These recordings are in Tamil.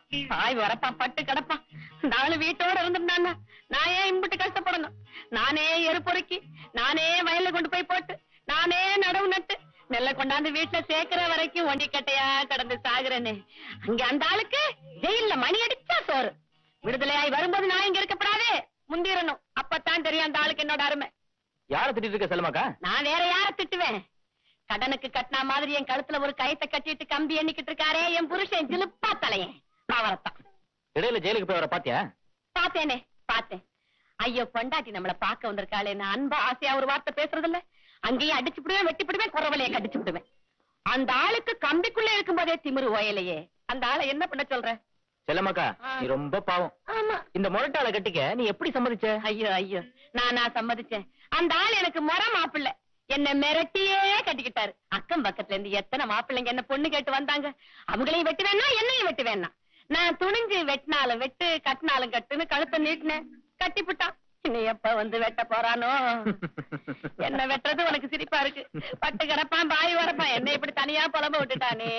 தாய் வரப்பான் பட்டு கிடப்பான். நாலு வீட்டோட இருந்திருந்தாங்க. நான் ஏன் இம்பிட்டு கஷ்டப்படணும்? நானே எருப்பொறுக்கி, நானே வயல்ல கொண்டு போய் போட்டு, நானே நடவு நட்டு, நெல்ல கொண்டாந்து வீட்டுல சேர்க்கிற வரைக்கும் ஒண்டிக்கட்டையா கடந்து சாகுறேன்னு. அங்க அந்த ஆளுக்கு ஜெயில மணி அடிச்சா சோறு. விடுதலையாய் வரும்போது நான் இங்க இருக்கப்படாதே, முந்திரணும். அப்பத்தான் தெரியும் அந்த ஆளுக்கு என்னோட அருமை. யார திட்டிட்டு இருக்க செல்லமாக்கா? நான் வேற யார திட்டுவேன்? கடனுக்கு கட்டினா மாதிரி என் கழுத்துல ஒரு கயத்தை கட்டிட்டு கம்பி எண்ணிக்கிட்டு இருக்காரே என் புருஷன் ஜிலுப்பா தலையன். அவரத்தான். இடையில ஜெயிலுக்கு போய் வர பாத்தியா? பாத்தேனே, பார்த்தேன். ஐயோ பொண்டாட்டி நம்மள பாக்க வந்திருக்காளே, நான் அன்பா ஆசையா ஒரு வார்த்தை பேசுறது இல்ல. அங்கேயே அடிச்சு விடுவேன், வெட்டி விடுவேன், குறவலையை கடிச்சு விடுவேன். அந்த ஆளுக்கு கம்பிக்குள்ள இருக்கும் போதே திமிரு ஓயலையே. அந்த ஆளை என்ன பண்ண சொல்ற? செல்லமாக்கா, நீ ரொம்ப பாவம். ஆமா. இந்த முரட்டாள கட்டிக்க நீ எப்படி சம்மதிச்ச? ஐயோ ஐயோ, நானா சம்மதிச்சேன்? அந்த ஆள் எனக்கு முறை மாப்பிள்ளை. என்ன மிரட்டியே கட்டிக்கிட்டாரு. அக்கம் பக்கத்துல இருந்து எத்தனை மாப்பிள்ளைங்க என்ன பொண்ணு கேட்டு வந்தாங்க. அவங்களையும் வெட்டு வேணா, என்னையும் வெட்டு வேணா. நான் துணிஞ்சு வெட்டினாலும் வெட்டு, கட்டினாலும் கட்டுன்னு கழுத்தை நீட்டினேன். கட்டிப்புட்டான். இன்னும் எப்ப வந்து வெட்ட போறானோ? என்ன வெட்டுறது உனக்கு சிரிப்பா இருக்கு. பட்டு கிடப்பான், பாய் வரப்பான், என்ன இப்படி தனியா புலம்ப விட்டுட்டானே.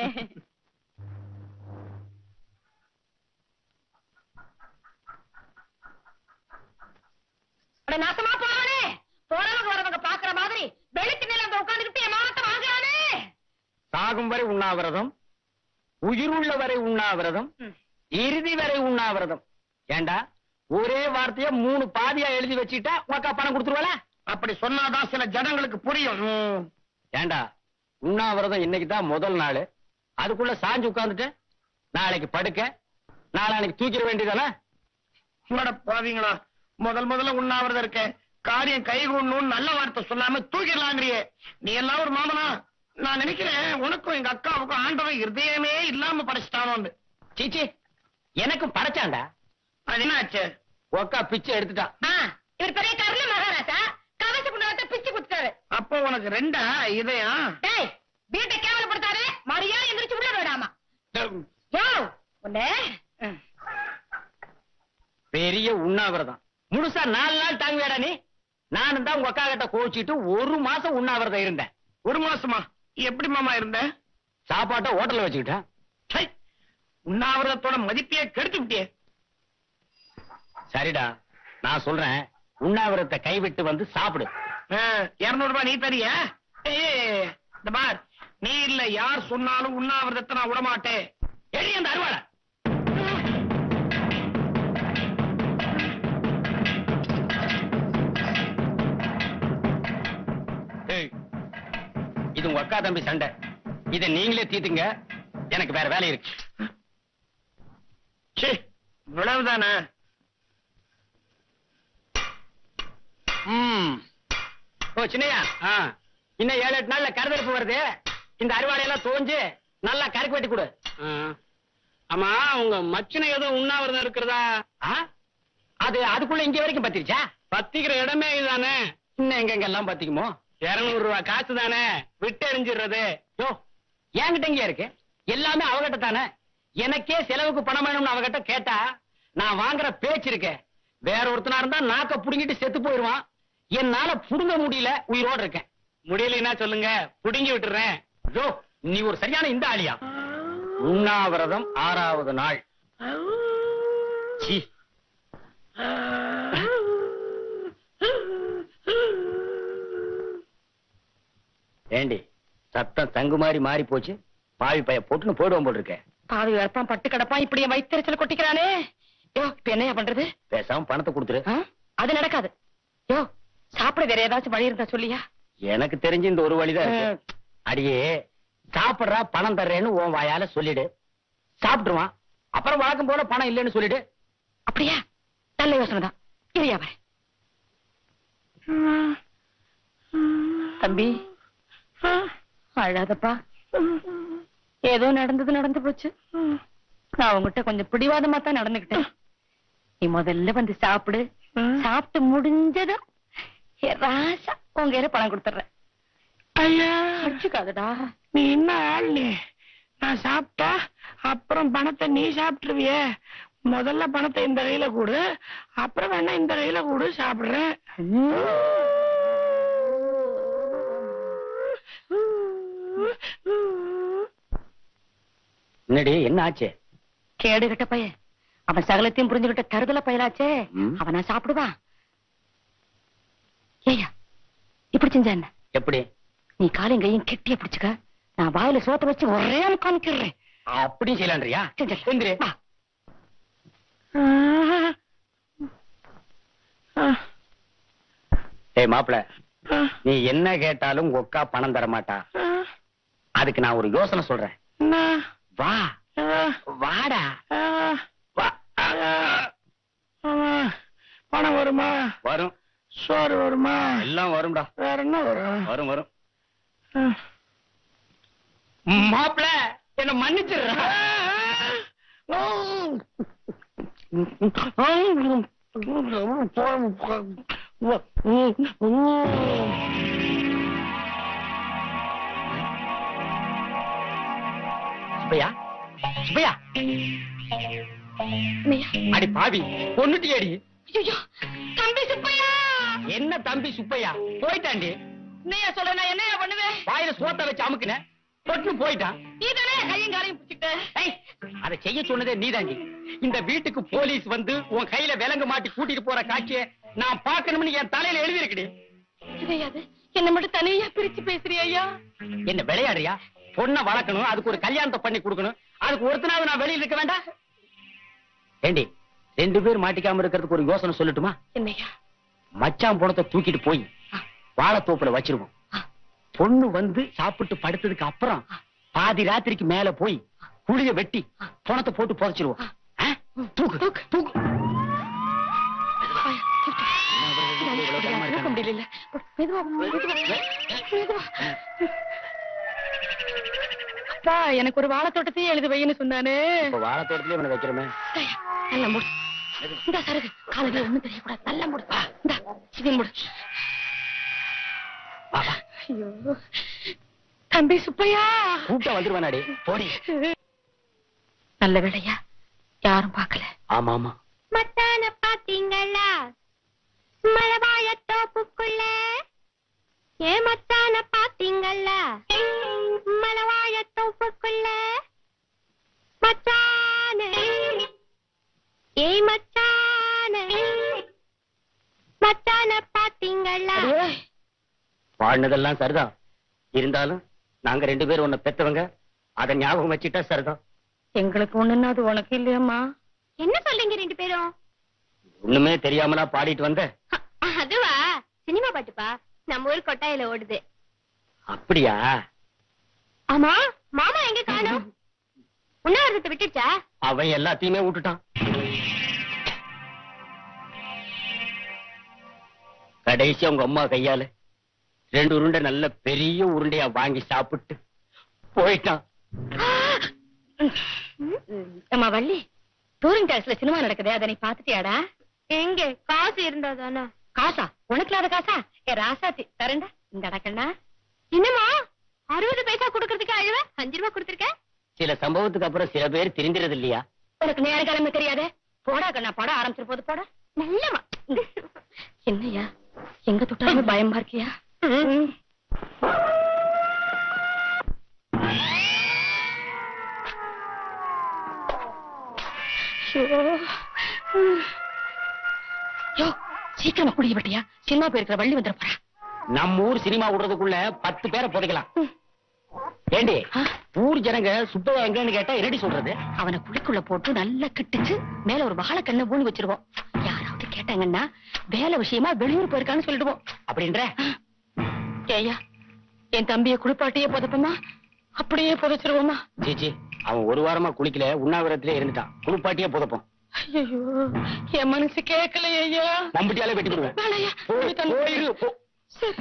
நாசமா போறானே. போறவங்க வரவங்க பாக்குற மாதிரி வெளிக்கு நிலம் உட்காந்துக்கிட்டு என் மானத்தை வாங்குறானே. சாகும் வரை உண்ணாவிரதம், உயிர் உள்ள வரை உண்ணாவிரதம், இறுதி வரை உண்ணாவிரதம். ஏண்டா ஒரே வார்த்தைய 3 பாதியா எழுதி வச்சுட்டா உனக்கா பணம் கொடுத்துருவாள? அப்படி சொன்னாதான் சில ஜனங்களுக்கு புரியும். ஏண்டா உண்ணாவிரதம் இன்னைக்குதான் முதல் நாள், அதுக்குள்ள சாஞ்சு உட்கார்ந்துட்டு நாளைக்கு படுக்க, நாளைக்கு தூக்கிட வேண்டியதானே? பாவீங்களா, முதல்ல உண்ணாவிரதம் இருக்க, காரியம் கைகூடணும்னு நல்ல வார்த்தை சொல்லாம தூக்கிடலாங்கிறியே. நீ எல்லாம் ஒரு மாமனா? நான் நினைக்கிறேன் உனக்கும் எங்க அக்காவுக்கும் ஆண்டவன் இருதயமே இல்லாம படைச்சிட்டானோன்னு. சீச்சி, எனக்கும் படைச்சாண்டா. அது என்ன ஆச்சு? ஒக்கா பிச்சை எடுத்துட்டான். இவர் பெரிய கருண மகாராஜா கவச புண்ணாத்த பிச்சு குடுத்தாரு. அப்போ உனக்கு 2 இதயம்? வீட்டை கேவலப்படுத்தாரு. மரியா எந்திரிச்சு உள்ள விடாமா. பெரிய உண்ணாவிரதம் முழுசா 4 நாள் தாங்குவேடா நீ? நானும் தான் உங்க அக்கா கிட்ட கோச்சிட்டு 1 மாசம் உண்ணாவிரதம் இருந்தேன். 1 மாசமா? எப்படி மாமா இருந்த? சாப்பாட்டை ஹோட்டல்ல வச்சுக்கிட்டேன். உண்ணாவிரதத்தோட மதிப்பையே கெடுத்து விட்டியே. சரிடா, நான் சொல்றேன், உண்ணாவிரதத்தை கைவிட்டு வந்து சாப்பிடு. 200 ரூபாய் நீ தரியா? இந்த பார், நீ இல்ல யார் சொன்னாலும் உண்ணாவிரதத்தை நான் விடமாட்டேன். எடி அந்த அருவாளை. இது உங்க அக்கா தம்பி சண்டை, இதை நீங்களே தீத்துங்க. எனக்கு வேற வேலை இருக்கு. இவ்வளவுதானே? ஓ சின்னையா, இன்னும் 7-8 நாள்ல கருதெடுப்பு வருது. இந்த அறுவாடையெல்லாம் தோஞ்சு நல்லா கருக்கு வெட்டி கொடு. ஆமா, உங்க மச்சினை ஏதோ உண்ணாவிரதம் இருக்கிறதா? அது அதுக்குள்ள இங்க வரைக்கும் பத்திருச்சா? பத்திக்கிற இடமே இதுதானே. இன்னும் எங்கெங்கெல்லாம் பத்திக்குமோ? 200 ரூபாய் காசு தானே, விட்டு எறிஞ்சிடுறது. யோ, என்கிட்ட இங்க இருக்கு எல்லாமே அவகிட்ட தானே. எனக்கே செலவுக்கு பணம் வேணும்னு அவகிட்ட கேட்டா நான் வாங்குற பேச்சு இருக்கே. வேற ஒருத்தனா இருந்தா நாக்க புடுங்கிட்டு செத்து போயிருவான். என்னால புடுங்க முடியல, உயிரோடு இருக்கேன். முடியலன்னா சொல்லுங்க, புடுங்கி விட்டுறேன். யோ, நீ ஒரு சரியான இந்த ஆளியா? உண்ணாவிரதம் 6வது நாள். ஏண்டி சத்தம் தங்கு மாதிரி மாறி போச்சு? பாவி பைய போட்டுன்னு போயிடுவோம் போல் இருக்க. பாவி வரப்பான், பட்டு கிடப்பான், இப்படி வயிற்றுச்சல் கொட்டிக்கிறானே. யோ, இப்ப என்னையா பண்றது? பேசாம பணத்தை கொடுத்துரு. அது நடக்காது. யோ, சாப்பிட வேற ஏதாச்சும் வழி இருந்தா சொல்லியா? எனக்கு தெரிஞ்சு இந்த ஒரு வழிதான் இருக்கு. அடியே, சாப்பிடுறா பணம் தர்றேன்னு உன் வாயால சொல்லிடு, சாப்பிட்டுருவான். அப்புறம் வழக்கம் போல பணம் இல்லைன்னு சொல்லிடு. அப்படியா? நல்ல யோசனை தான். இல்லையா வர தம்பி, அழாதப்பா. ஏதோ நடந்தது நடந்து போச்சு. நான் உங்ககிட்ட கொஞ்சம் பிடிவாதமா தான் நடந்துகிட்டேன். நீ முதல்ல வந்து சாப்பிடு. சாப்பிட்டு முடிஞ்சதும் ராசா உங்க பணம் கொடுத்துறேன். ஐயா, அடிச்சுக்காதடா. நீ என்ன ஆள்? நீ நான் சாப்பிட்டா அப்புறம் பணத்தை நீ சாப்பிட்டுருவிய. முதல்ல பணத்தை இந்த கையில கூடு, அப்புறம் வேணா இந்த கையில கூடு, சாப்பிடுறேன். என்னடி என்ன ஆச்சு? கேடு கட்ட பையன், அவன் சகலத்தையும் புரிஞ்சுகிட்ட தருதல பயலாச்சே. அவனா சாப்பிடுவான். ஏயா இப்படி செஞ்சா என்ன? எப்படி? நீ காலையும் கையும் கெட்டிய பிடிச்சுக்க, நான் வாயில சோத்த வச்சு ஒரே காமிக்கிறேன். அப்படியும் செய்யலான்றியா? செஞ்சிரு. ஏய் மாப்பிள, நீ என்ன கேட்டாலும் ஒக்கா பணம் தர மாட்டா. அதுக்கு நான் ஒரு யோசனை சொல்றேன். வா வாடா. பணம் வருமா? வரும். சோறு வருமா? எல்லாம் வரும்டா. வேற என்ன வரும்? வரும் வரும். மாப்பிள என்ன மன்னிச்சிடுற. சுப்பையா, சுப்பையா, அடி பாவி, பொண்ணுட்டியடி. தம்பி சுப்பையா. என்ன தம்பி சுப்பையா? போயிட்டாண்டி. நீயா சொல்ல, நான் என்னையா பண்ணுவேன்? வாயில சோத்த வச்சு அமுக்குன, தொட்டு போயிட்டான். நீதானே கையும் காலையும் பிடிச்சிட்ட. அதை செய்ய சொன்னதே நீதாண்டி. இந்த வீட்டுக்கு போலீஸ் வந்து உன் கையில விலங்கு மாட்டி கூட்டிட்டு போற காட்சியை நான் பார்க்கணும்னு என் தலையில எழுதி இருக்குடி. கிடையாது, என்ன மட்டும் தனியா பிரிச்சு பேசுறியா ஐயா? என்ன விளையாடுறியா? பொண்ணை வளர்க்கணும், அதுக்கு ஒரு கல்யாணத்தை பண்ணி கொடுக்கணும். அதுக்கு ஒருத்தனாவது நான் வெளியில இருக்க வேண்டாம்? ஏண்டி, 2 பேர் மாட்டிக்காம இருக்கிறதுக்கு ஒரு யோசனை சொல்லட்டுமா? என்னையா? மச்சான் பணத்தை தூக்கிட்டு போய் வாழைத்தோப்புல வச்சிருவோம். பொண்ணு வந்து சாப்பிட்டு படுத்ததுக்கு அப்புறம் பாதி ராத்திரிக்கு மேல போய் குழிய வெட்டி பணத்தை போட்டு புதைச்சிருவோம். தூக்கு தூக்கு தூக்கு. முடியல. அப்பா, எனக்கு ஒரு வாழைத்தோட்டத்தையே எழுதி வைன்னு சொன்னானே. வாழைத்தோட்டத்திலே இவனை வைக்கிறோமே. நல்ல முடு. இந்த சருகு காலையில ஒண்ணும் தெரியக்கூடாது. நல்ல முடு. இந்த சிவன் முடு. ஐயோ, தம்பி சுப்பையா. கூட்ட வந்துருவானாடி. போடி. நல்ல வேளையா, யாரும் பார்க்கல. ஆமா ஆமா. மத்தான பாத்தீங்களா மலவாய தோப்புக்குள்ள? ஏமத்தான பாத்தீங்களா மலவாய தோப்புக்குள்ள? மச்சான ஏய் மச்சான, மச்சான பாத்தீங்களா? வாழ்னதெல்லாம் சரிதான். இருந்தாலும் நாங்க 2 பேரும் உன்னை பெத்தவங்க, அதை ஞாபகம் வச்சுட்டா சரிதான். எங்களுக்கு ஒண்ணுன்னா அது உனக்கு இல்லையம்மா. என்ன சொல்றீங்க 2 பேரும்? ஒண்ணுமே தெரியாமலா பாடிட்டு வந்த? அதுவா, சினிமா பாட்டுப்பா. நம்ம ஊர் கொட்டாயில ஓடுது. அப்படியா? ஆமா, மாமா எங்க காணோம்? உண்ணாவிரதத்தை விட்டுச்சா? அவன் எல்லாத்தையுமே விட்டுட்டான். கடைசி அவங்க அம்மா கையால 2 உருண்டை நல்ல பெரிய உருண்டையா வாங்கி சாப்பிட்டு போயிட்டான். அம்மா வள்ளி, டூரிங் டாக்ஸ்ல சினிமா நடக்குது, அதை நீ பாத்துட்டியாடா? எங்க காசு இருந்தா தானே. காசா? உனக்கு இல்லாத காசா? ஏ ராசாத்தி, தரண்டா இந்த அடக்கண்ணா. என்னமா 60 பைசா குடுக்கறதுக்கு அழுவ 5 ரூபாய் கொடுத்திருக்க? சில சம்பவத்துக்கு அப்புறம் சில பேர் தெரிஞ்சிறது இல்லையா? உனக்கு நேர கிழமை தெரியாதே. போடா கண்ணா, படம் ஆரம்பிச்சிரு போது. போடா. நல்லவா. என்னையா, எங்க தொட்டாலும் பயமா இருக்கியா? யோ, சீக்கிரமா குடிக்க பட்டியா? சினிமா போயிருக்கிற வள்ளி வந்துட போறா. நம்ம ஊர் சினிமா விடுறதுக்குள்ள 10 பேரை புதைக்கலாம். ஏண்டி, ஊர் ஜனங்க சுப்பையா எங்கன்னு கேட்டா என்னடி சொல்றது? அவனை குழிக்குள்ள போட்டு நல்லா கிட்டுச்சு, மேல ஒரு வாழைக்கண்ணை ஊனி வச்சிருவோம். யாராவது கேட்டாங்கன்னா வேலை விஷயமா வெளியூர் போயிருக்கான்னு சொல்லிடுவோம். அப்படின்ற? ஏய்யா, என் தம்பியை குளிப்பாட்டியே புதைப்போமா, அப்படியே புதைச்சிருவோமா? ஜிஜி, அவன் 1 வாரமா குளிக்கல, உண்ணாவிரத்திலே இருந்துட்டான். குளிப்பாட்டியே புதைப்போம். ஐயோ, என் மனசு கேட்கலையா? ஐயா, நம்பிட்டியாலே வெட்டி விடுவேன். வேலையா? போயிரு, போ. சரி.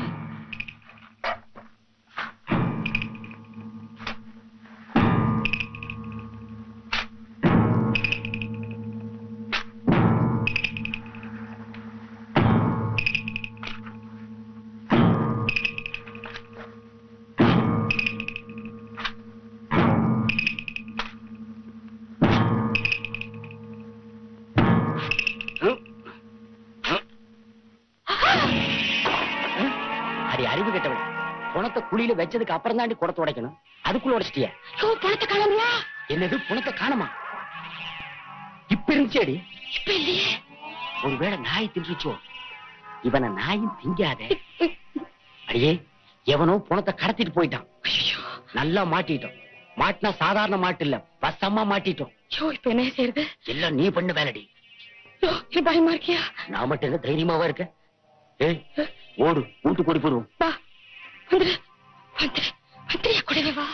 அறிவு கெட்டவன். பணத்தை குழியில வச்சதுக்கு அப்புறம் தாண்டி குடத்தை உடைக்கணும். அதுக்குள்ள உடைச்சிட்டிய? பணத்தை காணலையா? என்னது, பணத்தை காணுமா? இப்ப இருந்துச்சேடி. இப்ப இல்லையே. ஒருவேளை நாய் தின்றுச்சோ? இவனை நாயும் திங்காதே. அடியே, எவனோ பணத்தை கடத்திட்டு போயிட்டான். நல்லா மாட்டிட்டோம். மாட்டினா சாதாரண மாட்டு இல்ல, பசமா மாட்டிட்டோம். இப்ப என்ன செய்யறது? எல்லாம் நீ பண்ண வேலைடி. பயமா இருக்கியா? நான் மட்டும் என்ன தைரியமாவா இருக்க? ஏய், ஓடு, வீட்டு கூடி போடுவோம். வா, வந்துரு, வந்துரு, வந்துரு, கூடவே வா.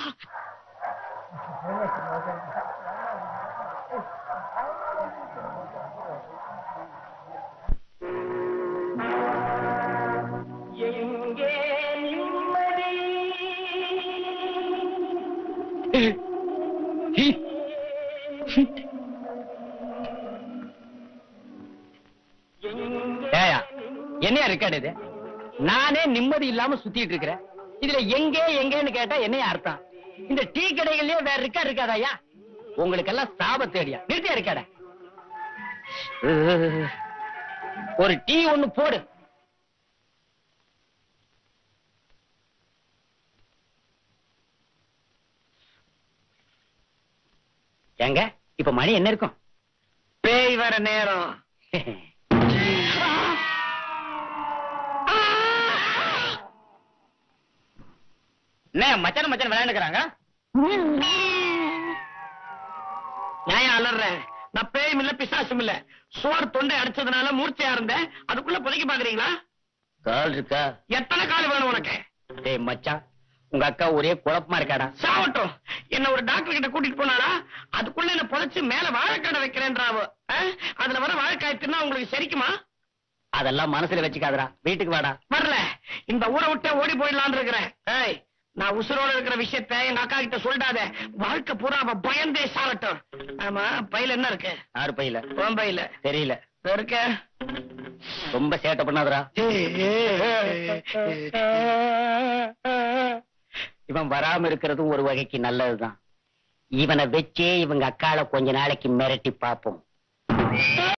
என்னையா ரெக்கார்டு இது? நானே நிம்மதி இல்லாம சுத்திட்டு இருக்கிறேன். இதுல எங்கே எங்கன்னு கேட்டா என்னையா அர்த்தம்? இந்த டீ கடைகள்லயே வேற ரெக்கார்டு இருக்காதாயா? உங்களுக்கு எல்லாம் சாபத்தேடியா? நிறுத்தியா ரெக்கார்ட? ஒரு டீ ஒண்ணு போடு. எங்க இப்ப மணி என்ன இருக்கும்? பேய் வர நேரம். என்ன மச்சான் மச்சான் விளையாண்டுக்கிறாங்க? நியாயம் அலறேன். நான் பேயும் இல்ல பிசாசும் இல்ல. சோறு தொண்டை அடிச்சதுனால மூர்ச்சையா இருந்தேன். அதுக்குள்ள புதைக்க பாக்குறீங்களா? கால் இருக்கா? எத்தனை கால் வேணும் உனக்கு? டேய் மச்சான், உங்க அக்கா ஒரே குழப்பமா இருக்காடா. சாவட்டும். என்ன ஒரு டாக்டர் கிட்ட கூட்டிட்டு போனாரா? அதுக்குள்ள என்ன புதைச்சு மேல வாழைக்காடை வைக்கிறேன்றாவோ. அதுல வர வாழைக்காய் தின்னா உங்களுக்கு சரிக்குமா? அதெல்லாம் மனசுல வச்சுக்காதடா, வீட்டுக்கு வாடா. வரல, இந்த ஊரை விட்டு ஓடி போயிடலான்னு இருக்கிறேன். ஏய், நான் உசுரோட இருக்கிற விஷயத்த எங்க அக்கா கிட்ட சொல்லிடாத. வாழ்க்கை பூரா அவ பயந்தே சாகட்டும். ஆமா, பையில என்ன இருக்கு? யாரு பையில? உன் பையில தெரியல. இருக்க. ரொம்ப சேட்டை பண்ணாதடா. இவன் வராம இருக்கிறதும் ஒரு வகைக்கு நல்லதுதான். இவனை வச்சே இவங்க அக்கால கொஞ்ச நாளைக்கு மிரட்டி பாப்போம்.